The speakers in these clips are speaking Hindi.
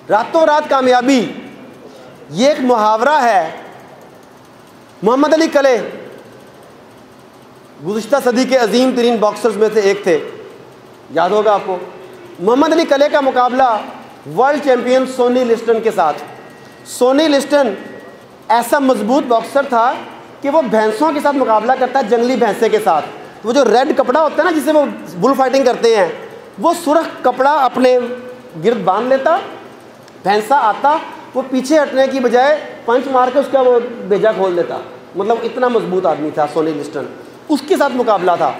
रातों रात कामयाबी, ये एक मुहावरा है। मोहम्मद अली कले गुज़िश्ता सदी के अजीम तरीन बॉक्सर्स में से एक थे, याद होगा आपको। मोहम्मद अली कले का मुकाबला वर्ल्ड चैंपियन सोनी लिस्टन के साथ। सोनी लिस्टन ऐसा मजबूत बॉक्सर था कि वो भैंसों के साथ मुकाबला करता है, जंगली भैंसे के साथ। वो जो रेड कपड़ा होता है ना जिसे वो बुल फाइटिंग करते हैं, वो सुर्ख कपड़ा अपने गिर्द बांध लेता, भैंसा आता, वो पीछे हटने की बजाय पंच मार के उसका वो भेजा खोल देता। मतलब इतना मजबूत आदमी था सोनी लिस्टन। उसके साथ मुकाबला था।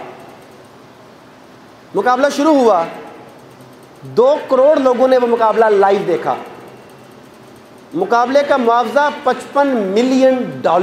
मुकाबला शुरू हुआ, 2 करोड़ लोगों ने वो मुकाबला लाइव देखा। मुकाबले का मुआवजा $55 मिलियन।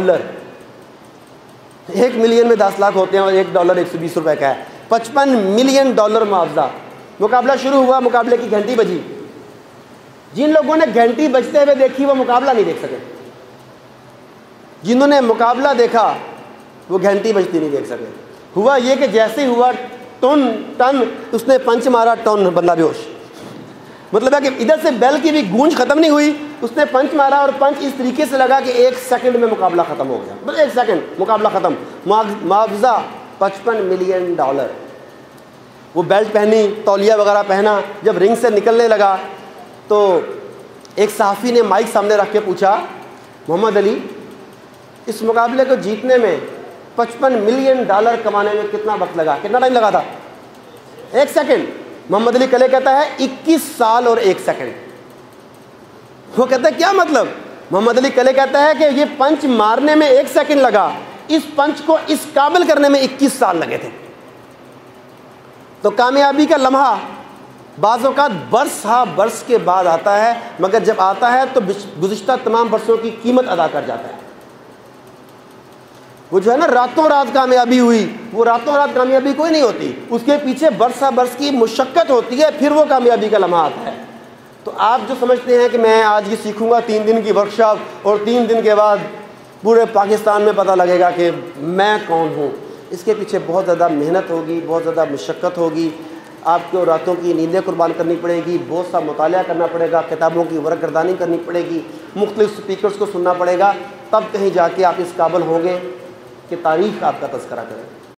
1 मिलियन में 10 लाख होते हैं और $1 120 रुपए का है। $55 मिलियन मुआवजा। मुकाबला शुरू हुआ, मुकाबले की घंटी बजी। जिन लोगों ने घंटी बजते हुए देखी वो मुकाबला नहीं देख सके, जिन्होंने मुकाबला देखा वो घंटी बजती नहीं देख सके। हुआ ये कि जैसे ही हुआ टन टन, उसने पंच मारा, टन, बंदा बेहोश। मतलब है कि इधर से बेल की भी गूंज खत्म नहीं हुई, उसने पंच मारा और पंच इस तरीके से लगा कि 1 सेकंड में मुकाबला खत्म हो गया। बस 1 सेकंड मुकाबला खत्म। मुआवजा $55 मिलियन। वो बेल्ट पहनी, तौलिया वगैरह पहना, जब रिंग से निकलने लगा तो एक सहाफ़ी ने माइक सामने रख के पूछा, मोहम्मद अली, इस मुकाबले को जीतने में $55 मिलियन कमाने में कितना वक्त लगा, कितना टाइम लगा था? 1 सेकंड। मोहम्मद अली कले कहता है 21 साल और 1 सेकंड। वो कहता है क्या मतलब? मोहम्मद अली कले कहता है कि ये पंच मारने में 1 सेकंड लगा, इस पंच को इस काबिल करने में 21 साल लगे थे। तो कामयाबी का लम्हा बाज़ औक़ात बरस के बाद आता है, मगर जब आता है तो गुज़िश्ता तमाम बरसों की कीमत अदा कर जाता है। वो जो है ना रातों रात कामयाबी हुई, वो रातों रात कामयाबी कोई नहीं होती, उसके पीछे बरस की मुशक्क़त होती है, फिर वो कामयाबी का लम्हा आता है। तो आप जो समझते हैं कि मैं आज ये सीखूंगा 3 दिन की वर्कशॉप और 3 दिन के बाद पूरे पाकिस्तान में पता लगेगा कि मैं कौन हूँ, इसके पीछे बहुत ज़्यादा मेहनत होगी, बहुत ज़्यादा मुशक्क़त होगी। आपको रातों की नींदें कुर्बान करनी पड़ेगी, बहुत सा मुताला करना पड़ेगा, किताबों की वर्कगर्दानी करनी पड़ेगी, मुख्तलिफ स्पीकर्स को सुनना पड़ेगा, तब कहीं जाके आप इस काबिल होंगे कि तारीख़ आपका तज़किरा करें।